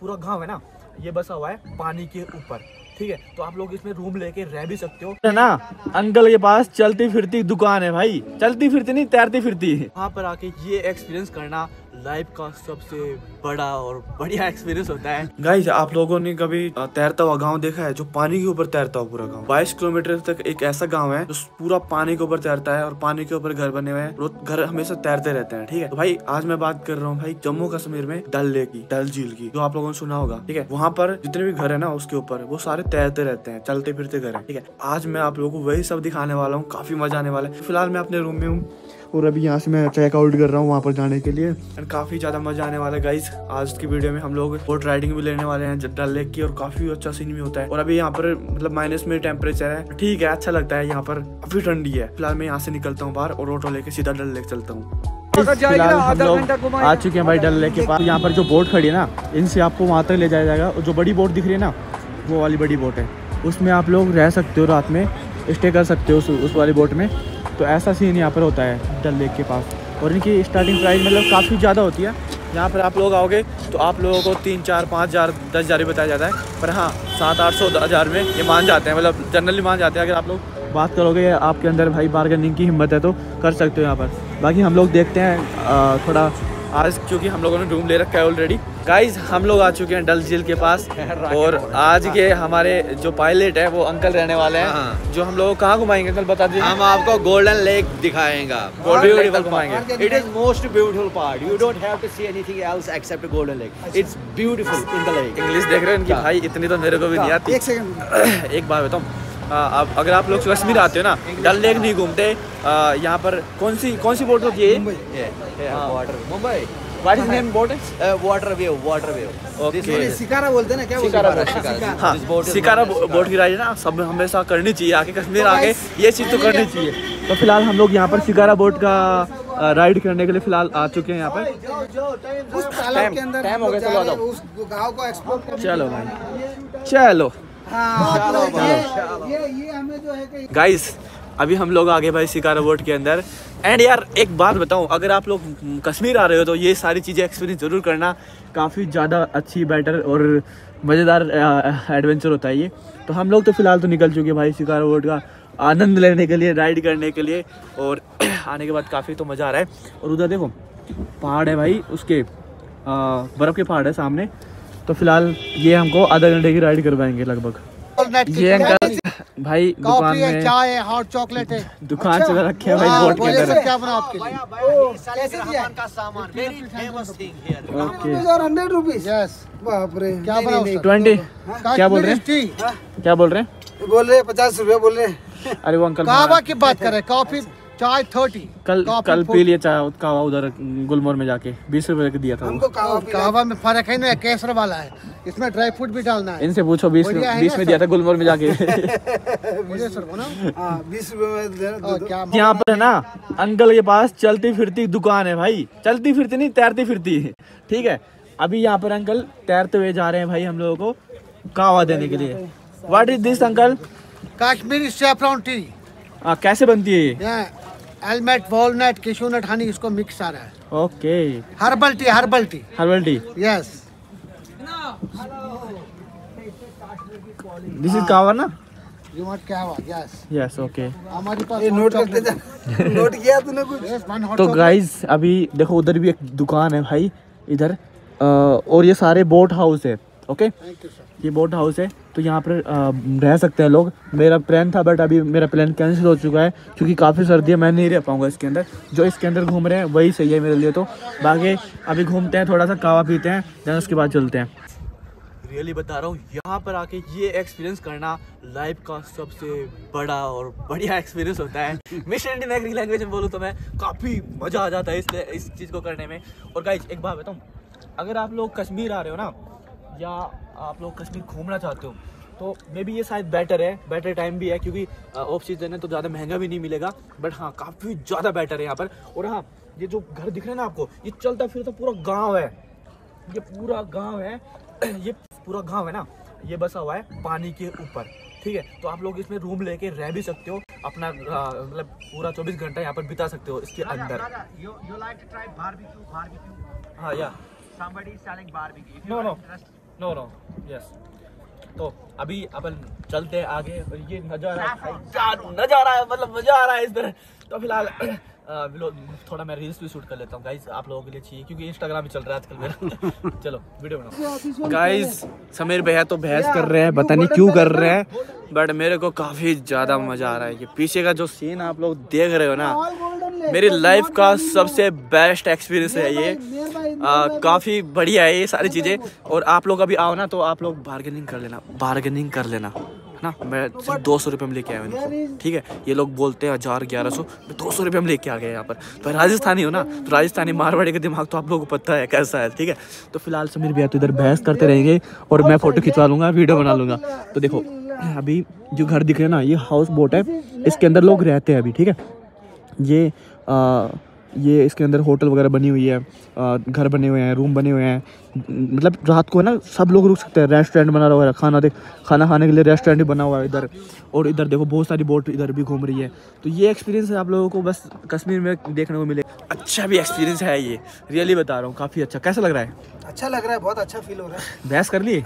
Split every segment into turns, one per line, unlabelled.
पूरा गांव है ना, ये बसा हुआ है पानी के ऊपर, ठीक है। तो आप लोग इसमें रूम लेके रह भी सकते हो, है ना। अंकल के पास चलती फिरती दुकान है भाई, चलती फिरती नहीं तैरती फिरती। वहाँ पर आके ये एक्सपीरियंस करना लाइफ का सबसे बड़ा और बढ़िया एक्सपीरियंस होता है। गाइस, आप लोगों ने कभी तैरता हुआ गांव देखा है जो पानी के ऊपर तैरता हुआ? पूरा गांव 22 किलोमीटर तक एक ऐसा गांव है जो पूरा पानी के ऊपर तैरता है और पानी के ऊपर घर बने हुए हैं, घर हमेशा तैरते रहते हैं, ठीक है। तो भाई आज मैं बात कर रहा हूँ भाई जम्मू कश्मीर में डल लेक की, डल झील की, जो आप लोगों ने सुना होगा, ठीक है। वहाँ पर जितने भी घर है ना उसके ऊपर वो सारे तैरते रहते हैं, चलते फिरते घर है, ठीक है। आज मैं आप लोगों को वही सब दिखाने वाला हूँ, काफी मजा आने वाला है। फिलहाल मैं अपने रूम में हूँ और अभी यहाँ से मैं चेकआउट कर रहा हूँ वहाँ पर जाने के लिए, एंड काफी ज्यादा मजा आने वाला है गाइस। आज की वीडियो में हम लोग बोट राइडिंग भी लेने वाले हैं डल लेक की, और काफी अच्छा सीन भी होता है। और अभी यहाँ पर मतलब माइनस में टेम्परेचर है, ठीक है, अच्छा लगता है। यहाँ पर काफी ठंडी है। फिलहाल मैं यहाँ से निकलता हूँ बाहर और ऑटो लेके सीधा डल लेक चलता हूँ। फिलहाल हम लोग आ चुके हैं भाई डल लेक के पास। यहाँ पर जो बोट खड़ी है ना, इनसे आपको वहाँ तक ले जाया जाएगा। और जो बड़ी बोट दिख रही है ना, वो वाली बड़ी बोट है, उसमें आप लोग रह सकते हो, रात में स्टे कर सकते हो उस वाली बोट में। तो ऐसा सीन यहाँ पर होता है डल लेक के पास। और इनकी स्टार्टिंग प्राइस मतलब काफ़ी ज़्यादा होती है। यहाँ पर आप लोग आओगे तो आप लोगों को 3, 4, 5 हज़ार 10 हज़ार ही बताया जाता है, पर हाँ 700, 800, 1000 में ये मान जाते हैं, मतलब जनरली मान जाते हैं। अगर आप लोग बात करोगे, आपके अंदर भाई बार्गेनिंग की हिम्मत है तो कर सकते हो यहाँ पर। बाकी हम लोग देखते हैं थोड़ा आज, क्योंकि हम लोगों ने रूम ले रखा है ऑलरेडी। गाइज, हम लोग आ चुके हैं डल झील के पास और आज के हमारे जो पायलट है वो अंकल रहने वाले हैं, जो हम लोग कहाँ घुमाएंगे अंकल बता दीजिए।
हम आपको गोल्डन लेक दिखाएंगे,
गोल्डन लेक घुमाएंगे।
It is most beautiful part, you don't have to see anything else except golden lake, it's beautiful in the lake.
English देख रहे हो इनकी भाई, इतनी तो मेरे को भी नहीं आती।
एक सेकंड,
एक बात बताऊँ, अगर आप लोग कश्मीर आते हो ना, डल लेक नहीं घूमते, यहाँ पर कौन सी बोट होती है?
Mumbai
what is name boat?
Water wave.
Okay,
shikara बोलते हैं ना, क्या
हाँ, शिकारा बोट की राइड ना सब हमेशा करनी चाहिए। आके कश्मीर आके ये चीज़ तो करनी चाहिए। तो फिलहाल हम लोग यहाँ पर शिकारा बोट का राइड करने के लिए फिलहाल आ चुके हैं यहाँ पर।
उस तालाब के अंदर
टाइम हो गया, चलो आ जाओ।
उस गांव को एक्सप्लोर करने।
चलो भाई, चलो
ये हमें जो है
गाइस, अभी हम लोग आ गए भाई शिकारा बोट के अंदर। एंड यार एक बात बताऊं, अगर आप लोग कश्मीर आ रहे हो तो ये सारी चीज़ें एक्सपीरियंस जरूर करना। काफ़ी ज़्यादा अच्छी, बेटर और मज़ेदार एडवेंचर होता है ये। तो हम लोग तो फिलहाल तो निकल चुके हैं भाई शिकारा बोट का आनंद लेने के लिए, राइड करने के लिए। और आने के बाद काफ़ी तो मज़ा आ रहा है। और उधर देखो पहाड़ है भाई, उसके बर्फ़ के पहाड़ है सामने। तो फिलहाल ये हमको आधा घंटे की राइड करवाएंगे लगभग। ये अंकल भाई दुकान में
चाय है, हॉट चॉकलेट है,
दुकान चला रखे है भाई बोट के अंदर।
क्या बना आपके लिए?
का सामान, very famous thing here.
Okay,
100 rupees. Yes, बाप रे, क्या बना?
20 क्या बोल रहे हैं? क्या बोल रहे हैं?
बोल रहे 50 रुपए बोल रहे।
अरे वो अंकल
कहवा की बात कर रहे, कॉफी चाय 30।
कल पी लिए चाय कहवा उधर गुलमोहर में जाके 20 रुपए का दिया था।
हमको कहवा में फर्क है ना, केसर वाला है, इसमें ड्राई फ्रूट भी डालना है।
इनसे पूछो 20 में दिया था गुलमोहर में जाके।
20 रुपए में।
यहाँ पर है ना अंकल के पास चलती फिरती दुकान है भाई, चलती फिरती नहीं तैरती फिरती, ठीक है। अभी यहाँ पर अंकल तैरते हुए जा रहे हैं भाई हम लोगों को कहवा देने के लिए। What is this uncle?
Kashmiri saffron tea.
कैसे बनती है ये?
Almond, walnut, cashew nut, honey, इसको मिक्स आ रहा है।
Okay,
herbal tea, herbal tea,
herbal tea.
Yes,
this is kahwa ना?
You want kahwa? Yes
yes, okay.
हमारे पास नोट करते जा। नोट किया तूने कुछ?
तो गाइज अभी देखो उधर भी एक दुकान है भाई इधर, और ये सारे बोट हाउस है। ओके, ये बोट हाउस है, तो यहाँ पर रह सकते हैं लोग। मेरा प्लान था बट अभी मेरा प्लान कैंसिल हो चुका है क्योंकि काफ़ी सर्दी है, मैं नहीं रह पाऊँगा इसके अंदर। जो इसके अंदर घूम रहे हैं वही सही है मेरे लिए। तो बाकी अभी घूमते हैं, थोड़ा सा कहवा पीते हैं, देन उसके बाद चलते हैं। रियली बता रहा हूँ, यहाँ पर आके ये एक्सपीरियंस करना लाइफ का सबसे बड़ा और बढ़िया एक्सपीरियंस होता है। मिस्टर इंडियन एग्री लैंग्वेज में बोलूँ तो मैं काफ़ी मज़ा आ जाता है इस चीज़ को करने में। और गाइस एक बात बताऊँ, अगर आप लोग कश्मीर आ रहे हो ना, या आप लोग कश्मीर घूमना चाहते हो, तो मे बी ये शायद बेटर है, बेटर टाइम भी है क्योंकि ऑफ सीजन है तो ज़्यादा महंगा भी नहीं मिलेगा। बट हाँ काफ़ी ज़्यादा बेटर है यहाँ पर। और हाँ, ये जो घर दिख रहे हैं ना आपको, ये चलता फिरता पूरा गांव है, ये पूरा गांव है। ये पूरा गांव है ना, ये बसा हुआ है पानी के ऊपर, ठीक है। तो आप लोग इसमें रूम लेके रह भी सकते हो, अपना मतलब पूरा 24 घंटा यहाँ पर बिता सकते हो इसके अंदर। हाँ या somebody is selling barbecue. No. No no yes. तो अभी अपन चलते हैं आगे और ये नजारा क्या नजारा है, मतलब मजा आ रहा है इधर। तो फिलहाल थोड़ा मैं रील्स भी शूट कर लेता हूँ गाइस, आप लोगों के लिए चाहिए क्योंकि इंस्टाग्राम भी चल रहा है आजकल मेरा। चलो वीडियो बनाओ गाइस। समीर भैया तो बहस कर रहे हैं, पता नहीं क्यों कर रहे हैं, बट मेरे को काफी ज्यादा मजा आ रहा है। ये पीछे का जो सीन आप लोग देख रहे हो ना, मेरी लाइफ का सबसे बेस्ट एक्सपीरियंस है ये। काफी बढ़िया है ये सारी चीजें। और आप लोग अभी आओ ना तो आप लोग बार्गेनिंग कर लेना ना। मैं सिर्फ 200 रुपये में लेके आया हूँ इनको, ठीक है। ये लोग बोलते हैं 1000-1100, 200 रुपये में लेके आ गए यहाँ पर। तो राजस्थानी हो ना, तो राजस्थानी मारवाड़ी का दिमाग तो आप लोगों को पता है कैसा है, ठीक है। तो फिलहाल समीर भैया तो इधर बहस करते रहेंगे और मैं फोटो खिंचवा लूंगा, वीडियो बना लूंगा। तो देखो अभी जो घर दिख रहे हैं ना, ये हाउस बोट है, इसके अंदर लोग रहते हैं अभी, ठीक है। ये इसके अंदर होटल वगैरह बनी हुई है, घर बने हुए हैं, रूम बने हुए हैं। मतलब रात को है ना सब लोग रुक सकते हैं, रेस्टोरेंट बना हुआ है, खाना खाने के लिए रेस्टोरेंट भी बना हुआ है इधर। और इधर देखो बहुत सारी बोट इधर भी घूम रही है। तो ये एक्सपीरियंस है आप लोगों को बस कश्मीर में देखने को मिले। अच्छा भी एक्सपीरियंस है ये, रियली बता रहा हूँ, काफ़ी अच्छा। कैसा लग रहा है?
अच्छा लग रहा है, बहुत अच्छा फील हो रहा है।
बहस कर ली?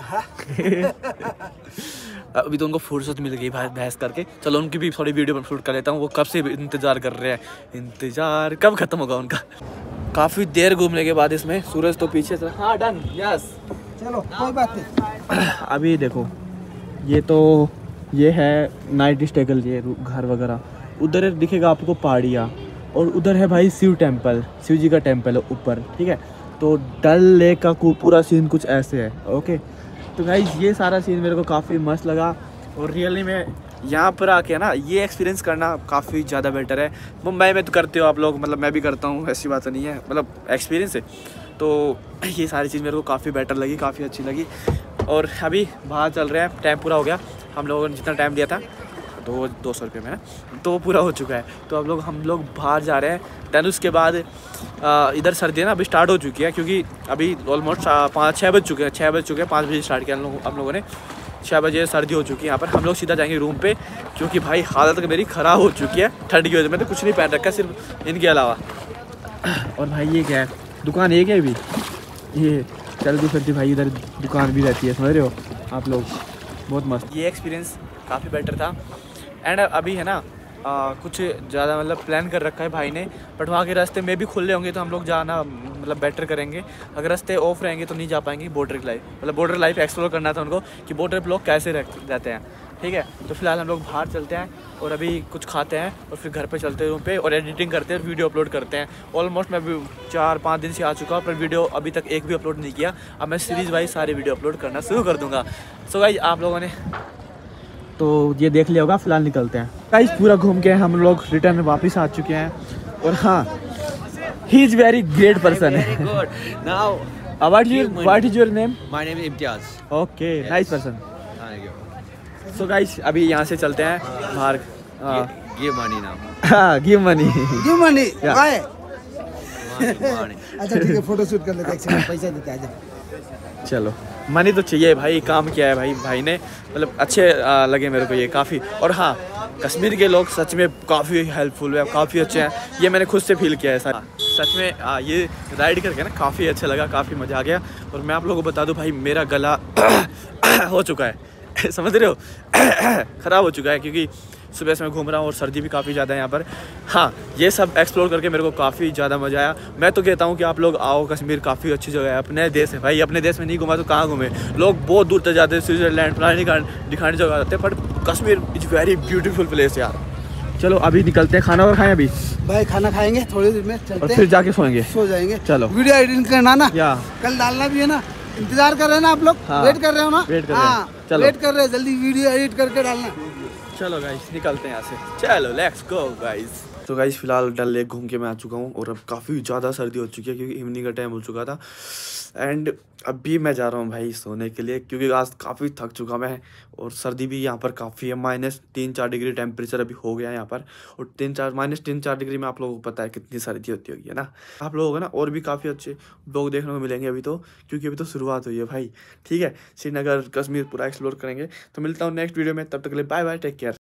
अभी तो उनको फुर्सत मिल गई बहस करके। चलो उनकी भी थोड़ी वीडियो शूट कर लेता हूँ, वो कब से इंतजार कर रहे हैं, इंतजार कब खत्म होगा उनका। काफी देर घूमने के बाद इसमें सूरज तो पीछे से, हाँ डन यस
चलो कोई बात नहीं।
अभी देखो ये है नाइट स्टेगल, ये घर वगैरह। उधर दिखेगा आपको पहाड़ियाँ और उधर है भाई शिव जी का टेम्पल है ऊपर, ठीक है। तो डल लेक का पूरा सीन कुछ ऐसे है, ओके। तो गाइस ये सारा सीन मेरे को काफ़ी मस्त लगा और रियली में यहाँ पर आके ना ये एक्सपीरियंस करना काफ़ी ज़्यादा बेटर है। मुंबई में तो करते हो आप लोग, मतलब मैं भी करता हूँ, ऐसी बात नहीं है, मतलब एक्सपीरियंस है। तो ये सारी चीज़ मेरे को काफ़ी बेटर लगी, काफ़ी अच्छी लगी। और अभी बाहर चल रहे हैं, टाइम पूरा हो गया, हम लोगों ने जितना टाइम दिया था 200 रुपये में ना, तो पूरा हो चुका है। तो अब हम लोग बाहर जा रहे हैं। दैन उसके बाद इधर सर्दी ना अभी स्टार्ट हो चुकी है, क्योंकि अभी ऑलमोस्ट 5-6 बज चुके हैं, 6 बज चुके हैं, 5 बजे स्टार्ट किया हम लोगों ने। 6 बजे सर्दी हो चुकी है यहाँ पर। हम लोग सीधा जाएंगे रूम पे, क्योंकि भाई हालत मेरी ख़राब हो चुकी है ठंड की वजह से। मैंने कुछ नहीं पहन रखा सिर्फ इनके अलावा। और भाई ये क्या है, दुकान एक है अभी, ये चलती फिरती भाई इधर दुकान भी रहती है, समझ रहे हो आप लोग, बहुत मस्त। ये एक्सपीरियंस काफ़ी बेटर था। एंड अभी है ना कुछ ज़्यादा मतलब प्लान कर रखा है भाई ने, बट वहाँ के रास्ते में भी खुले होंगे तो हम लोग जाना मतलब बेटर करेंगे। अगर रास्ते ऑफ रहेंगे तो नहीं जा पाएंगे। बॉर्डर की लाइफ, मतलब बॉर्डर लाइफ एक्सप्लोर करना था उनको कि बॉर्डर पर लोग कैसे रहते हैं, ठीक है। तो फिलहाल हम लोग बाहर चलते हैं और अभी कुछ खाते हैं और फिर घर पे चलते हैं रूम पे और एडिटिंग करते हैं और वीडियो अपलोड करते हैं। ऑलमोस्ट मैं अभी 4-5 दिन से आ चुका हूँ, पर वीडियो अभी तक एक भी अपलोड नहीं किया। अब मैं सीरीज़ वाइज सारे वीडियो अपलोड करना शुरू कर दूँगा। सो गाइस आप लोगों ने तो ये देख लिया होगा, फिलहाल निकलते हैं गाइस। पूरा घूम के हम लोग रिटर्न वापस आ चुके हैं। और हाँ, he is very great person है।
Now
what is your name?
my name is Imtiaz.
Okay,
Yes.
nice person.
Thank you.
So guys अभी यहाँ से चलते हैं बाहर।
Give money now.
हाँ give money.
Give money.
Yeah.
Why?
Money.
अच्छा ठीक है, फोटो शूट कर लेते हैं, एक सेकंड पैसा देते हैं।
चलो मनी तो चाहिए भाई, काम किया है भाई ने, मतलब अच्छे लगे मेरे को ये काफ़ी। और हाँ कश्मीर के लोग सच में काफ़ी हेल्पफुल है, काफ़ी अच्छे हैं, ये मैंने खुद से फील किया है सर। सच में ये राइड करके ना काफ़ी अच्छा लगा, काफ़ी मज़ा आ गया। और मैं आप लोगों को बता दूं भाई, मेरा गला हो चुका है समझ रहे हो ख़राब हो चुका है, क्योंकि सुबह से मैं घूम रहा हूँ और सर्दी भी काफ़ी ज़्यादा है यहाँ पर। हाँ ये सब एक्सप्लोर करके मेरे को काफ़ी ज़्यादा मज़ा आया। मैं तो कहता हूँ कि आप लोग आओ, कश्मीर काफ़ी अच्छी जगह है, अपने देश है भाई। अपने देश में नहीं घूमा तो कहाँ घूमे, लोग बहुत दूर तक जाते हैं, स्विट्ज़रलैंड फलाने दिखाने जगह जाते हैं, पर Kashmir is very beautiful place यार। चलो अभी निकलते हैं, खाना और खाएं अभी
भाई, खाना खाएंगे थोड़ी देर में, चलते
और फिर जाके सोएंगे,
सो जाएंगे।
चलो
वीडियो एडिटिंग करना ना,
या
कल डालना भी है ना, इंतजार कर रहे हैं ना आप लोग?
हाँ,
वेट कर रहे हो ना?
वेट कर रहे हैं।
हाँ,
चलो
वेट कर रहे हैं, जल्दी वीडियो एडिट करके डालना।
चलो गाइस निकलते हैं यहाँ से, चलो लेट्स गो गाइस। तो गाइस फिलहाल डल लेक घूम के मैं आ चुका हूँ और अब काफ़ी ज़्यादा सर्दी हो चुकी है, क्योंकि इवनिंग का टाइम हो चुका था। एंड अभी मैं जा रहा हूँ भाई सोने के लिए, क्योंकि आज काफ़ी थक चुका मैं। और सर्दी भी यहाँ पर काफ़ी है, -3-4 डिग्री टेम्परेचर अभी हो गया है यहाँ पर। और -3-4 डिग्री में आप लोगों को पता है कितनी सर्दी होती होगी, है ना। आप लोगों को ना और भी काफ़ी अच्छे लोग देखने को मिलेंगे अभी तो, क्योंकि अभी तो शुरुआत हुई है भाई, ठीक है। श्रीनगर कश्मीर पूरा एक्सप्लोर करेंगे। तो मिलता हूँ नेक्स्ट वीडियो में, तब तक के लिए बाय बाय, टेक केयर।